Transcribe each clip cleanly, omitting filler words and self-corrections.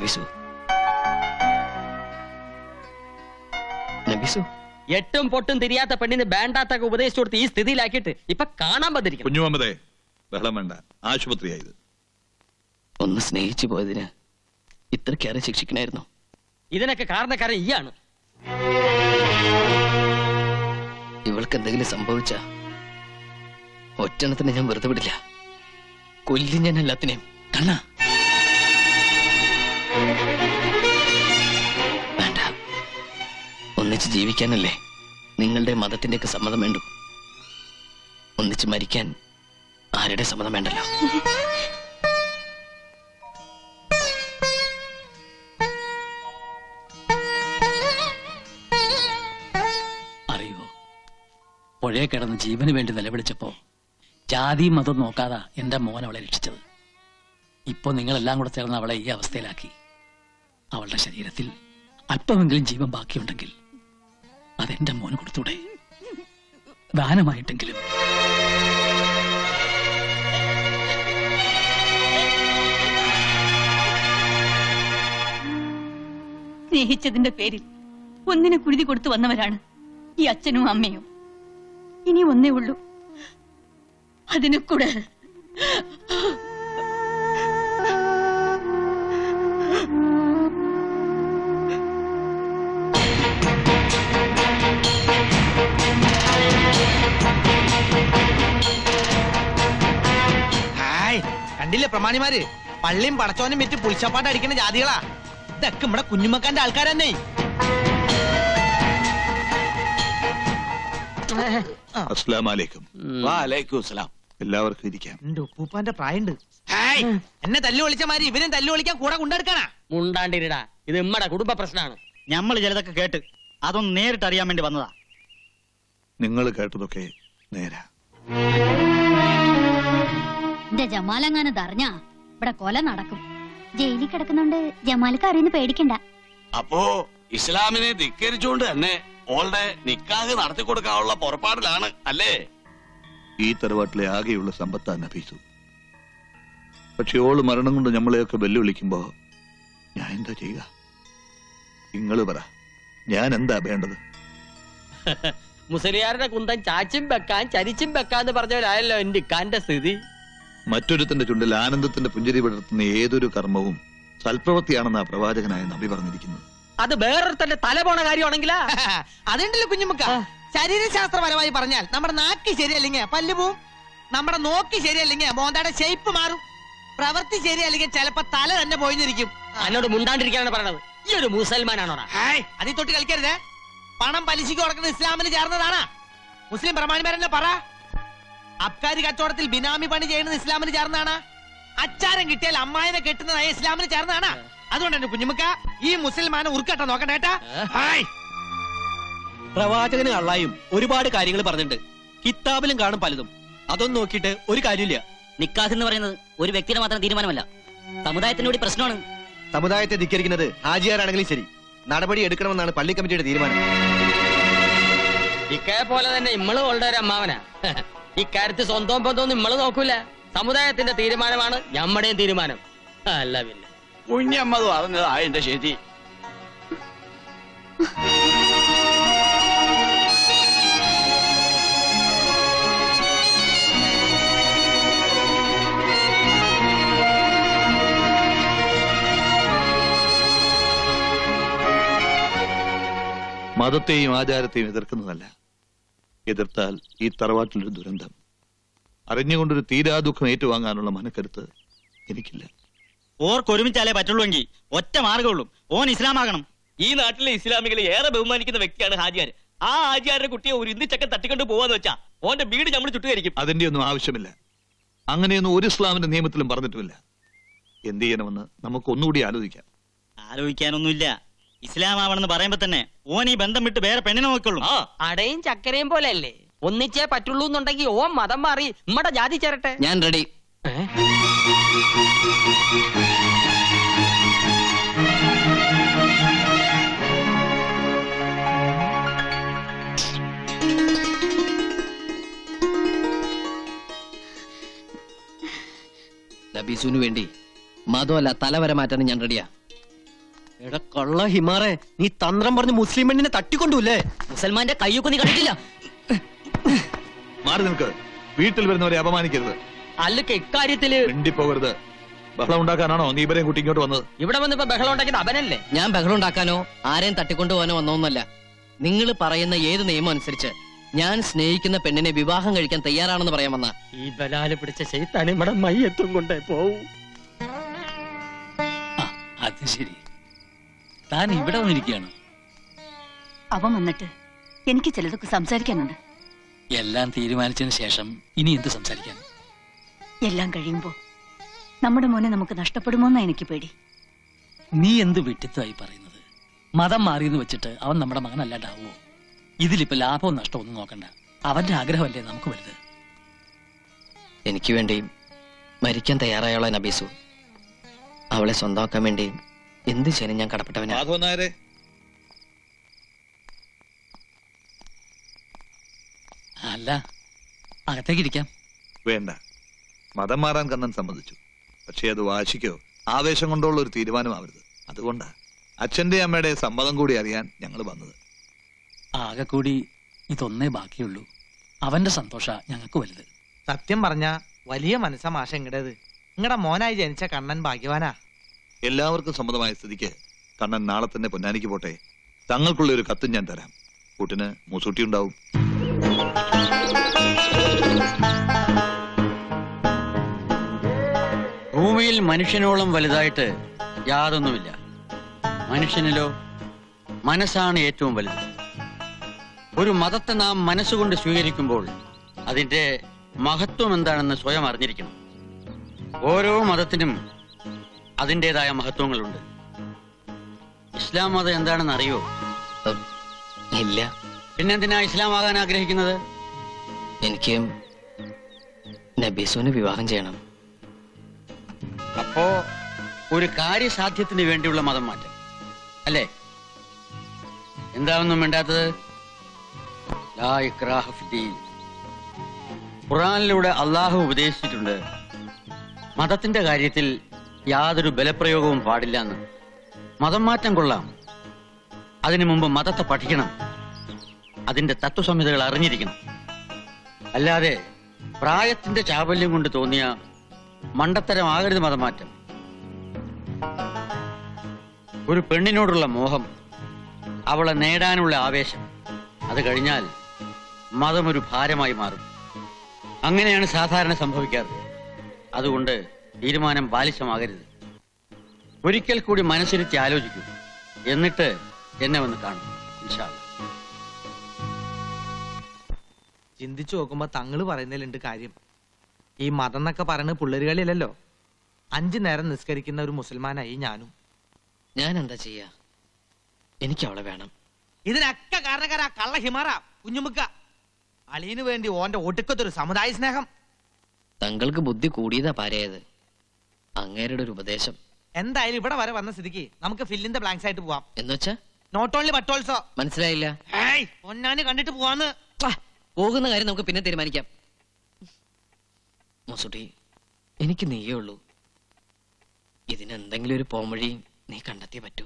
നബീസു, നബീസു, എട്ടും പൊട്ടും തിരിയാത്ത പെണ്ണിന് വേണ്ടാത്തൊക്കെ ഉപദേശിച്ചു കൊടുത്ത് ഈ സ്ഥിതിയിലാക്കിയിട്ട് ഇപ്പൊ കാണാൻ വന്നിരിക്കും. കുഞ്ഞുമമ്മദേ, ബഹളം വേണ്ട. ആശുപത്രിയായത്. ഒന്ന് സ്നേഹിച്ചു പോയതിന് ഇത്രക്കേറെ ശിക്ഷിക്കണായിരുന്നു. ഇതിനൊക്കെ കാരണക്കാരൻ ഈയാണ്. ഇവൾക്ക് എന്തെങ്കിലും സംഭവിച്ച ഒറ്റണത്തിന് ഞാൻ വെറുതെ വിടില്ല. കൊല്ലും ഞാൻ എല്ലാത്തിനെയും. കണ്ണ വേണ്ട, ഒന്നിച്ച് ജീവിക്കാനല്ലേ നിങ്ങളുടെ മതത്തിന്റെയൊക്കെ സമ്മതം വേണ്ടു. ഒന്നിച്ച് മരിക്കാൻ ആരുടെ സമ്മതം വേണ്ടല്ലോ. അറിയോ, പുഴയെ കിടന്ന് ജീവന് വേണ്ടി നിലവിളിച്ചപ്പോ ജാതി മതം നോക്കാതെ എന്റെ മോൻ അവളെ രക്ഷിച്ചത്. ഇപ്പൊ നിങ്ങളെല്ലാം കൂടെ ചേർന്ന് അവളെ ഈ അവസ്ഥയിലാക്കി. അവളുടെ ശരീരത്തിൽ അല്പമെങ്കിലും ജീവൻ ബാക്കിയുണ്ടെങ്കിൽ അതെന്റെ മോന് കൊടുത്തൂടെ? ദാനമായിട്ടെങ്കിലും. സ്നേഹിച്ചതിന്റെ പേരിൽ ഒന്നിനെ കുരുതി കൊടുത്തു വന്നവരാണ് ഈ അച്ഛനും അമ്മയും. ഇനി ഒന്നേ ഉള്ളൂ, അതിനെ കൂടെ. കണ്ടില്ലേ പ്രമാണിമാര്, പള്ളിയും പടച്ചോനും വെച്ച് പുളിച്ചപ്പാട്ട് അടിക്കുന്ന ജാതികളാ. ഇതൊക്കെ നമ്മുടെ കുഞ്ഞുമക്കാന്റെ ആൾക്കാരെന്നെ. എല്ലാവർക്കും ഇരിക്കാം. എന്റെ ഉപ്പൂപ്പാന്റെ പ്രായണ്ട്. എന്നെ തല്ലു വിളിച്ച മാതിരി ഇവരും തല്ലു വിളിക്കാൻ കൂടെ കൊണ്ടെടുക്കാനാ. മുണ്ടാണ്ടിരിടാ, ഇത് നമ്മടെ കുടുംബ പ്രശ്നമാണ്. ഞമ്മള് ചിലതൊക്കെ കേട്ട് അതൊന്ന് നേരിട്ട് അറിയാൻ വേണ്ടി വന്നതാ. നിങ്ങൾ കേട്ടതൊക്കെ നേരാ. എന്റെ ജമാലങ്ങാനത് അറിഞ്ഞാ ഇവിടെ കൊല നടക്കും. ജയിലിൽ കിടക്കുന്നോണ്ട് ജമാലിക്ക് അറിയുന്ന പേടിക്കണ്ട. അപ്പോ ഇസ്ലാമിനെ ധിക്കരിച്ചുകൊണ്ട് തന്നെ ഓളുടെ നിക്കാഹ് നടത്തി കൊടുക്കാനുള്ള പുറപ്പാടിലാണ് അല്ലേ? ഈ തറവാട്ടിലെ ആകെയുള്ള സമ്പത്താ നഫീസു. പക്ഷെ ഓള് മരണം കൊണ്ട് നമ്മളെയൊക്കെ വെല്ലുവിളിക്കുമ്പോ ഞാൻ എന്താ ചെയ്യുക? നിങ്ങള് പറ, ഞാൻ എന്താ വേണ്ടത്? മുസ്ലിയാരുടെ കുന്തം ചാച്ചും വെക്കാൻ ചരിച്ചും വെക്കാന്ന് പറഞ്ഞവരായല്ലോ എന്റെ ഇക്കാന്റെ സ്ഥിതി. മറ്റൊരുത്തന്റെ ചുണ്ടിൽ ആനന്ദത്തിന്റെ പുഞ്ചിരി വിടർത്തുന്ന ഏതൊരു കർമ്മവും സൽപ്രവൃത്തിയാണെന്ന് ആ പ്രവാചകനായ നബി പറഞ്ഞിരിക്കുന്നത്. അത് വേറൊരുത്തന്റെ തല പോണ കാര്യമാണെങ്കിലാ. അതുണ്ടല്ലോ കുഞ്ഞുമക്ക, ശരീരശാസ്ത്രപരമായി പറഞ്ഞാൽ നമ്മുടെ നാക്ക് ശരിയല്ലെങ്കിൽ പല്ല് പോവും, നമ്മുടെ നോക്കി ശരിയല്ലെങ്കിൽ മോന്തയുടെ ഷേപ്പ് മാറും, പ്രവൃത്തി ശരിയല്ലെങ്കിൽ ചിലപ്പോ തല തന്നെ പോയിരിക്കും. എന്നോട് മുണ്ടാണ്ടിരിക്കാനാണ് പറയണത്. ഈ ഒരു മുസൽമാനാണോടാ? അതിൽ തൊട്ട് കളിക്കരുതേ. പണം പലിശക്ക് കൊടുക്കുന്നത് ഇസ്ലാമിന് ചേർന്നതാണ്. മുസ്ലിം പ്രമാണിമാരെന്നെ പറ. അബ്കാരി കച്ചവടത്തിൽ ബിനാമി പണി ചെയ്യുന്നത് ഇസ്ലാമിന് ചേർന്നതാണ്. അച്ചാരം കിട്ടിയാൽ അമ്മായിനെ കെട്ടുന്നതായ ഇസ്ലാമിന് ചേർന്നതാണ്. അതുകൊണ്ട് തന്നെ കുഞ്ഞുമക്ക, ഈ മുസൽമാനെ ഉറുക്കട്ട നോക്കണ്ടേട്ടാ. പ്രവാചകന് അള്ളായും ഒരുപാട് കാര്യങ്ങൾ പറഞ്ഞിട്ടുണ്ട്. കിതാബിലും കാണും പലതും. അതൊന്നും നോക്കിയിട്ട് ഒരു കാര്യമില്ല. നിക്കാഹ് എന്ന് പറയുന്നത് ഒരു വ്യക്തിയുടെ മാത്രം തീരുമാനമല്ല, സമുദായത്തിന്റെ കൂടി പ്രശ്നമാണ്. സമുദായത്തെ ധിക്കരിക്കുന്നത് ഹാജിയാരാണെങ്കിലും ശരി, നടപടി എടുക്കണമെന്നാണ് പള്ളി കമ്മിറ്റിയുടെ തീരുമാനം. ഇക്കയെ പോലെ തന്നെ ഇമ്മള് ഓളുടെ ഒരു അമ്മാവനാ. ഇക്കാര്യത്തിൽ സ്വന്തവും ബന്ധവും ഇമ്മള് നോക്കൂല. സമുദായത്തിന്റെ തീരുമാനമാണ് ഞമ്മടെയും തീരുമാനം. അല്ല പിന്നെ കുഞ്ഞമ്മത് പറഞ്ഞതാ എന്റെ ശരി. മതത്തെയും ആചാരത്തെയും എതിർക്കുന്നതല്ല, എതിർത്താൽ ഈ തറവാട്ടിലൊരു ദുരന്തം. അറിഞ്ഞുകൊണ്ടൊരു തീരാ ദുഃഖം ഏറ്റുവാങ്ങാനുള്ള മനക്കരുത്ത് എനിക്കില്ല. ഓർക്കൊരുമിച്ചാലേ പറ്റുള്ളൂവെങ്കിൽ ഒറ്റ മാർഗമുള്ളൂ, ഓൻ ഇസ്ലാമാകണം. ഈ നാട്ടിലെ ഇസ്ലാമികളെ ഏറെ ബഹുമാനിക്കുന്ന വ്യക്തിയാണ് ഹാജിയാർ. ആ ഹാജിയാരുടെ കുട്ടിയെ ഒരു ഇന്ത്യച്ചക്കൻ തട്ടിക്കൊണ്ട് പോവാന്ന് വെച്ചാ ഓന്റെ വീട് നമ്മൾ ചുട്ടുകരിക്കും. അതിന്റെ ഒന്നും ആവശ്യമില്ല. അങ്ങനെയൊന്നും ഒരു ഇസ്ലാമിന്റെ നിയമത്തിലും പറഞ്ഞിട്ടുമില്ല. എന്ത് ചെയ്യണമെന്ന് നമുക്ക് ഒന്നുകൂടി ആലോചിക്കാം. ആലോചിക്കാനൊന്നുമില്ല. ഇസ്ലാം ആവണമെന്ന് പറയുമ്പോ തന്നെ ഓൻ ഈ ബന്ധം വിട്ട് വേറെ പെണ്ണിനെ നോക്കുള്ളൂ. അടയും ചക്കരയും പോലെ അല്ലേ? ഒന്നിച്ചേ പറ്റുള്ളൂ എന്നുണ്ടെങ്കിൽ ഓൻ മതം മാറി നമ്മടെ ജാതി ചേരട്ടെ. ഞാൻ റെഡി. നബീസുവിന് വേണ്ടി മതമല്ല തലവരെ മാറ്റാൻ ഞാൻ റെഡിയാ. എടാ കള്ള ഹിമാറെ, നീ തന്ത്രം പറഞ്ഞ് മുസ്ലിം പെണ്ണിനെ തട്ടിക്കൊണ്ടുല്ലേ? മുസൽമാന്റെ കയ്യൊക്കെ നീ കണ്ടിട്ടില്ല. മാറി നിൽക്ക്. വീട്ടിൽ വരുന്നവരെ അപമാനിക്കരുത്. അല്ലൊക്കെ ഇക്കാര്യത്തില് മിണ്ടിപ്പോകരുത്. ബഹളം ഉണ്ടാക്കാനാണോ നീ ഇവരെയും കുട്ടി ഇങ്ങോട്ട് വന്നത്? ഇവിടെ വന്നിപ്പോ ബഹളം ഉണ്ടാക്കിയത് അവനല്ലേ? ഞാൻ ബഹളം ഉണ്ടാക്കാനോ ആരെയും തട്ടിക്കൊണ്ടുപോകാനോ വന്നോന്നല്ല. നിങ്ങൾ പറയുന്ന ഏത് നിയമം അനുസരിച്ച് ഞാൻ സ്നേഹിക്കുന്ന പെണ്ണിനെ വിവാഹം കഴിക്കാൻ തയ്യാറാണെന്ന് പറയാൻ വന്ന ഈ ബലാല് പിടിച്ച ശൈത്താൻ ഇവിടെ മയ്യത്തും കൊണ്ടേ പോവും. അത് ശരി, താൻ ഇവിടെ വന്നിരിക്കുകയാണ്. അവൻ വന്നിട്ട് എനിക്ക് ചിലതൊക്കെ സംസാരിക്കാനുണ്ട്. എല്ലാം തീരുമാനിച്ചതിന് ശേഷം ഇനി എന്ത് സംസാരിക്കാൻ? എല്ലാം കഴിയുമ്പോ നമ്മുടെ മോനെ നമുക്ക് നഷ്ടപ്പെടുമോന്നാ എനിക്ക് പേടി. നീ എന്ത് വിട്ടിത്തമായി പറയുന്നത്? മതം മാറിയെന്ന് വെച്ചിട്ട് അവൻ നമ്മുടെ മകനല്ലാണ്ടാവോ? ഇതിലിപ്പോ ലാഭവും നഷ്ടവും ഒന്നും നോക്കണ്ട. അവന്റെ ആഗ്രഹമല്ലേ നമുക്ക് വലുത്. എനിക്ക് വേണ്ടി മരിക്കാൻ തയ്യാറായുള്ള നബീസു, അവളെ സ്വന്തമാക്കാൻ വേണ്ടി എന്ത് ചെയ്യാനും ഞാൻ കടപ്പെട്ടവനാ. മാധവൻ നായരെ, അല്ല, അകത്തേക്ക് ഇരിക്കാം. വേണ്ട. മതം മാറാൻ കണ്ണൻ സമ്മതിച്ചു. പക്ഷേ അത് വാശിക്കോ ആവേശം കൊണ്ടുള്ള ഒരു തീരുമാനമാവരുത്. അതുകൊണ്ടാ അച്ഛന്റെ അമ്മയുടെ സമ്മതം കൂടി അറിയാൻ ഞങ്ങൾ വന്നത്. ആകെ കൂടി ഇതൊന്നേ ബാക്കിയുള്ളൂ. അവന്റെ സന്തോഷ ഞങ്ങൾക്ക് വലുത്. സത്യം പറഞ്ഞ വലിയ മനസ്സാ മാഷ ഇങ്ങടേത്. നിങ്ങടെ മോനായി ജനിച്ച കണ്ണൻ ഭാഗ്യവാനാ. എല്ലാവർക്കും സമ്മതമായ സ്ഥിതിക്ക് കണ്ണൻ നാളെ തന്നെ പൊന്നാനിക്ക് പോട്ടെ. തങ്ങൾക്കുള്ള ഒരു കത്തും ഞാൻ തരാം. കൂട്ടിന് മൂസൂട്ടി ഉണ്ടാവും. ഭൂമിയിൽ മനുഷ്യനോളം വലുതായിട്ട് യാതൊന്നുമില്ല. മനുഷ്യനിലോ മനസ്സാണ് ഏറ്റവും വലുത്. ഒരു മതത്തെ നാം മനസ്സുകൊണ്ട് സ്വീകരിക്കുമ്പോൾ അതിന്റെ മഹത്വം എന്താണെന്ന് സ്വയം അറിഞ്ഞിരിക്കണം. ഓരോ മതത്തിനും അതിൻ്റെതായ മഹത്വങ്ങളുണ്ട്. ഇസ്ലാം മതം എന്താണെന്ന് അറിയോ? ഇല്ല. പിന്നെന്തിനാ ഇസ്ലാം ആകാൻ ആഗ്രഹിക്കുന്നത്? എനിക്ക് നബീസുവിനെ വിവാഹം ചെയ്യണം. അപ്പോ ഒരു കാര്യസാധ്യത്തിന് വേണ്ടിയുള്ള മതം മാറ്റം അല്ലേ? എന്താണെന്നും വേണ്ടാത്തത്? ലാ ഇക്റാഹ ഫിദ്ദീൻ. ഖുർആനിലൂടെ അള്ളാഹു ഉപദേശിച്ചിട്ടുണ്ട്, മതത്തിന്റെ കാര്യത്തിൽ യാതൊരു ബലപ്രയോഗവും പാടില്ല എന്ന്. മതം മാറ്റം കൊള്ളാം, അതിനു മുമ്പ് മതത്തെ പഠിക്കണം, അതിന്റെ തത്വസംഹിതകൾ അറിഞ്ഞിരിക്കണം. അല്ലാതെ പ്രായത്തിന്റെ ചാബല്യം കൊണ്ട് തോന്നിയ മണ്ടത്തരമാകരുത് മതമാറ്റം. ഒരു പെണ്ണിനോടുള്ള മോഹം, അവളെ നേടാനുള്ള ആവേശം, അത് കഴിഞ്ഞാൽ മതം ഒരു ഭാരമായി മാറും. അങ്ങനെയാണ് സാധാരണ സംഭവിക്കാറ്. അതുകൊണ്ട് തീരുമാനം ബാലിശമാകരുത്. ഒരിക്കൽ കൂടി മനസ്സിരുത്തി ആലോചിക്കൂ. എന്നിട്ട് എന്നെ വന്ന് കാണും ഇൻഷാ അല്ലാഹ്. ചിന്തിച്ചു നോക്കുമ്പോ തങ്ങള് പറയുന്നതിലുണ്ട് കാര്യം. ഈ മതം എന്നൊക്കെ പറയുന്നത് പിള്ളേരുകളിലല്ലോ. 5 നേരം നിസ്കരിക്കുന്ന ഒരു മുസൽമാനായി ഞാനും. ഞാൻ എന്താ ചെയ്യാ? എനിക്ക് അവളെ വേണം. ഇതിനൊക്കെ കാരണക്കാരാ കള്ള ഹിമാറ കുഞ്ഞുമുക്ക. അളിയന് വേണ്ടി ഓന്റെ ഒടുക്കത്തൊരു സമുദായ സ്നേഹം. തങ്ങൾക്ക് ബുദ്ധി കൂടിയതാ പാരയത്. അങ്ങേരുടെ ഒരു ഉപദേശം. എന്തായാലും ഇവിടെ വരെ വന്ന സ്ഥിതിക്ക് നമുക്ക് ഫില്ലിന്റെ ബ്ലാങ്ക്സ് ആയിട്ട് പോവാം. എന്നുവെച്ചാ നോട്ട് ഓൺലി ബട്ട് ഓൾസോ. മനസ്സിലായില്ല. പൊന്നാനി കണ്ടിട്ട് പോവാന്ന്. പോകുന്ന കാര്യം നമുക്ക് പിന്നെ തീരുമാനിക്കാം. മുസുട്ടി, എനിക്ക് നീയേ ഉള്ളൂ. ഇതിനെന്തെങ്കിലും ഒരു പോംവഴി നീ കണ്ടെത്തിയേ പറ്റൂ.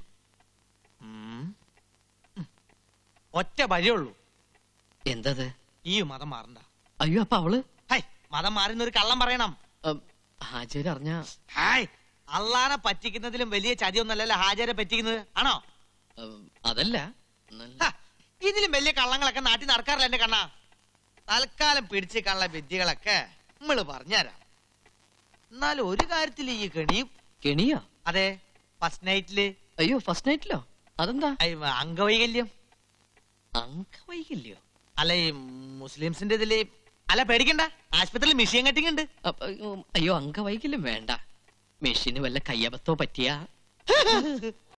ഒറ്റ വഴിയുള്ളൂ. എന്തത്? ഈ മതം മാറണ്ട. അയ്യോ, അപ്പൊ അവള് മതം മാറുന്ന ഒരു കള്ളം പറയണം. ഹാജര് അറിഞ്ഞ അള്ളാനെ പറ്റിക്കുന്നതിലും വലിയ ചതിയൊന്നല്ലല്ലോ ഹാജരെ പറ്റിക്കുന്നത്, ആണോ? അതല്ല, ഇതിലും വലിയ കള്ളങ്ങളൊക്കെ നാട്ടിൽ നടക്കാറില്ല എന്റെ കണ്ണാ. തൽക്കാലം പിടിച്ച് കള്ള വിദ്യകളൊക്കെ നമ്മള് പറഞ്ഞുതരാം. എന്നാലും ഒരു കാര്യത്തിൽ ഈ കെണിയോ? അതെ, ഫസ്റ്റ് നൈറ്റില്. അയ്യോ, ഫസ്റ്റ് നൈറ്റിലോ? അതെന്താ? അംഗവൈകല്യം. അംഗവൈകല്യോ? അല്ല, ഈ മുസ്ലിംസിന്റെ ഇതില്. അല്ല, പേടിക്കണ്ട, ആശുപത്രിയിൽ മിഷീൻ കട്ടിങ് ഉണ്ട്. അയ്യോ, അംഗവൈകല്യം വേണ്ട. മെഷീന് വല്ല കയ്യബത്തോ പറ്റിയാ